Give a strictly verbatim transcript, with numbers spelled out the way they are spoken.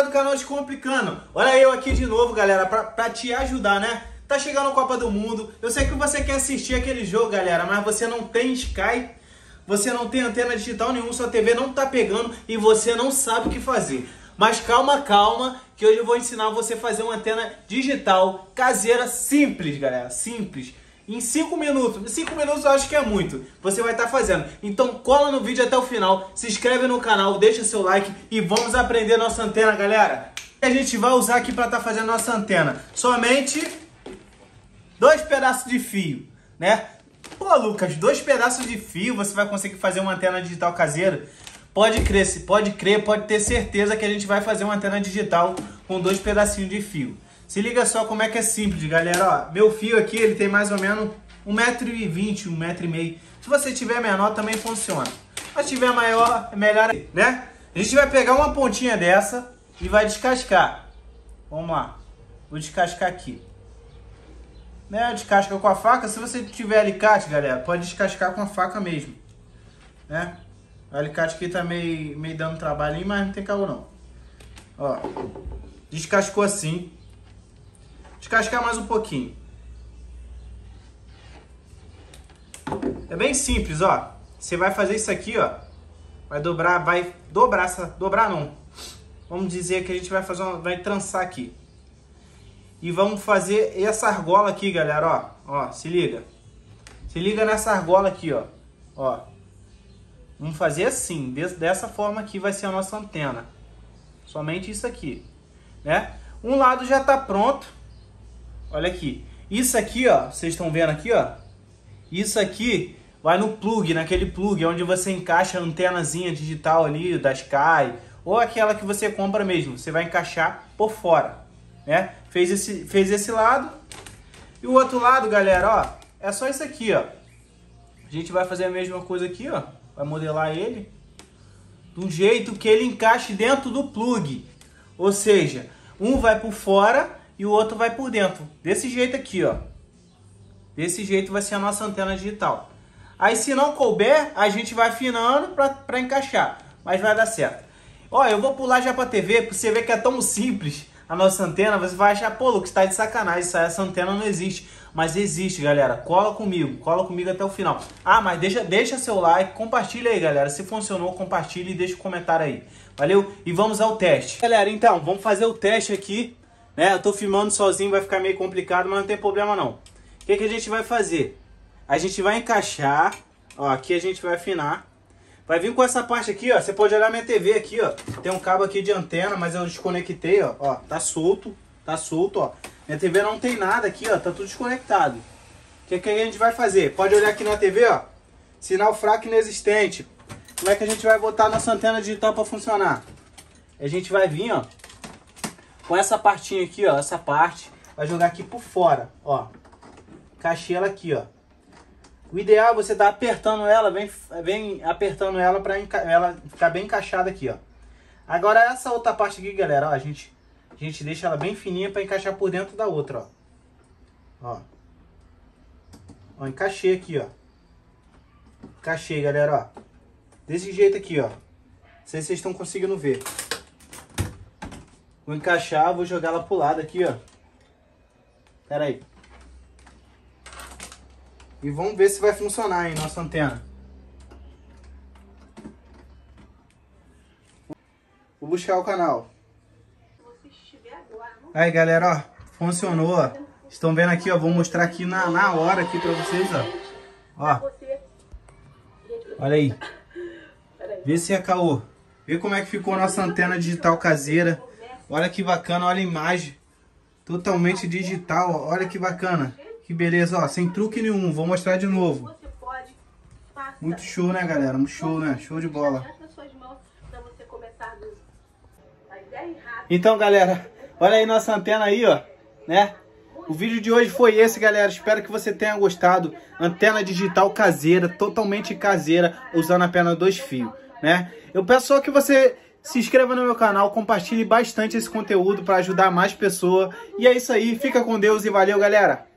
galera do canal Descomplicando, olha eu aqui de novo, galera, pra, pra te ajudar, né? Tá chegando a Copa do Mundo, eu sei que você quer assistir aquele jogo, galera, mas você não tem Sky, você não tem antena digital nenhuma, sua T V não tá pegando e você não sabe o que fazer. Mas calma, calma, que hoje eu vou ensinar você a fazer uma antena digital caseira simples, galera, simples. Em cinco minutos, cinco minutos eu acho que é muito, você vai estar fazendo. Então cola no vídeo até o final, se inscreve no canal, deixa seu like e vamos aprender nossa antena, galera. A gente vai usar aqui para estar fazendo nossa antena somente dois pedaços de fio, né? Pô, Lucas, dois pedaços de fio, você vai conseguir fazer uma antena digital caseira? Pode crer, pode crer, pode ter certeza que a gente vai fazer uma antena digital com dois pedacinhos de fio. Se liga só como é que é simples, galera. Ó, meu fio aqui, ele tem mais ou menos um metro e vinte, um metro e meio. Se você tiver menor, também funciona. Se tiver maior, é melhor, né? A gente vai pegar uma pontinha dessa e vai descascar. Vamos lá. Vou descascar aqui. Né? Descasca com a faca. Se você tiver alicate, galera, pode descascar com a faca mesmo. Né? O alicate aqui tá meio, meio dando trabalho, mas não tem calor não. Ó, descascou assim. Descascar mais um pouquinho. É bem simples, ó. Você vai fazer isso aqui, ó. Vai dobrar, vai dobrar essa, dobrar não. Vamos dizer que a gente vai fazer uma, vai trançar aqui. E vamos fazer essa argola aqui, galera, ó. Ó, se liga. Se liga nessa argola aqui, ó. Ó. Vamos fazer assim, dessa forma aqui vai ser a nossa antena. Somente isso aqui, né? Um lado já tá pronto. Olha aqui. Isso aqui, ó, vocês estão vendo aqui, ó. Isso aqui vai no plug, naquele plug, onde você encaixa a antenazinha digital ali da Sky, ou aquela que você compra mesmo. Você vai encaixar por fora, né? Fez esse, fez esse lado. E o outro lado, galera, ó, é só isso aqui, ó. A gente vai fazer a mesma coisa aqui, ó. Vai modelar ele do jeito que ele encaixe dentro do plug. Ou seja, um vai por fora e o outro vai por dentro. Desse jeito aqui, ó. Desse jeito vai ser a nossa antena digital. Aí se não couber, a gente vai afinando para encaixar. Mas vai dar certo. Ó, eu vou pular já para a T V, para você ver que é tão simples a nossa antena. Você vai achar, pô, Lucas, tá de sacanagem, essa antena não existe. Mas existe, galera. Cola comigo, cola comigo até o final. Ah, mas deixa, deixa seu like, compartilha aí, galera. Se funcionou, compartilha e deixa um comentário aí. Valeu? E vamos ao teste. Galera, então, vamos fazer o teste aqui. Né? Eu tô filmando sozinho, vai ficar meio complicado, mas não tem problema não. O que que a gente vai fazer? A gente vai encaixar, ó, aqui a gente vai afinar. Vai vir com essa parte aqui, ó, você pode olhar minha T V aqui, ó. Tem um cabo aqui de antena, mas eu desconectei, ó, ó, tá solto, tá solto, ó. Minha T V não tem nada aqui, ó, tá tudo desconectado. O que que a gente vai fazer? Pode olhar aqui na T V, ó, sinal fraco inexistente. Como é que a gente vai botar nossa antena digital para funcionar? A gente vai vir, ó, com essa partinha aqui, ó, essa parte, vai jogar aqui por fora, ó. Encaixei ela aqui, ó. O ideal é você tá apertando ela, vem, vem apertando ela para ela ficar bem encaixada aqui, ó. Agora essa outra parte aqui, galera, ó, a gente, a gente deixa ela bem fininha para encaixar por dentro da outra, ó. Ó. Ó, encaixei aqui, ó. Encaixei, galera, ó. Desse jeito aqui, ó. Não sei se vocês estão conseguindo ver. Vou encaixar, vou jogar ela pro lado aqui, ó. Pera aí. E vamos ver se vai funcionar, hein, nossa antena. Vou buscar o canal. Aí, galera, ó. Funcionou, ó. Estão vendo aqui, ó. Vou mostrar aqui na, na hora aqui pra vocês, ó. Ó. Olha aí. Vê se é caô. Vê como é que ficou a nossa antena digital caseira. Olha que bacana, olha a imagem. Totalmente digital, ó. Olha que bacana. Que beleza, ó. Sem truque nenhum. Vou mostrar de novo. Muito show, né, galera? Muito show, né? Show de bola. Então, galera, olha aí nossa antena aí, ó. Né? O vídeo de hoje foi esse, galera. Espero que você tenha gostado. Antena digital caseira, totalmente caseira, usando apenas dois fios, né? Eu peço só que você se inscreva no meu canal, compartilhe bastante esse conteúdo para ajudar mais pessoas. E é isso aí, fica com Deus e valeu, galera!